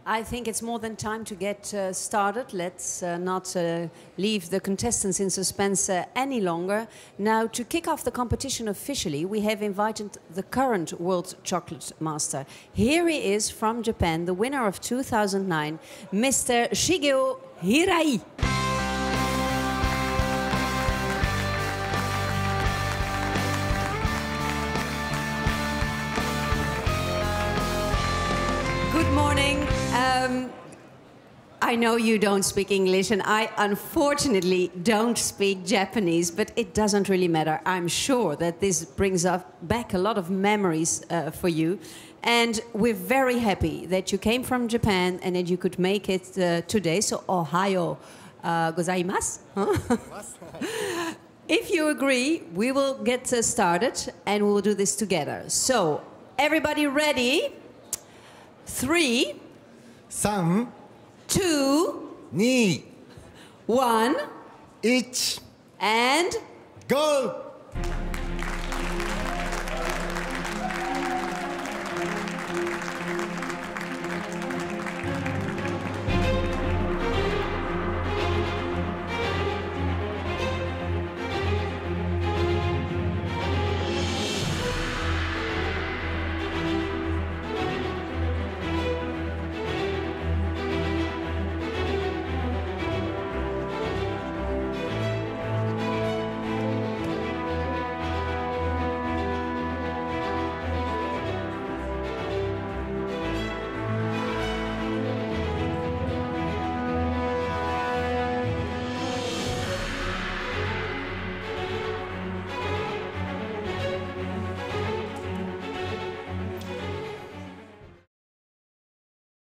I think it's more than time to get started. Let's not leave the contestants in suspense any longer. Now, to kick off the competition officially, we have invited the current World Chocolate Master. Here he is from Japan, the winner of 2009, Mr. Shigeo Hirai. Good morning. I know you don't speak English, and I unfortunately don't speak Japanese, but it doesn't really matter. I'm sure that this brings back a lot of memories for you. And we're very happy that you came from Japan and that you could make it today. So, ohayo gozaimasu. If you agree, we will get started and we will do this together. So, everybody ready? 3, 3、 2, 2、 1, 1、 and GO!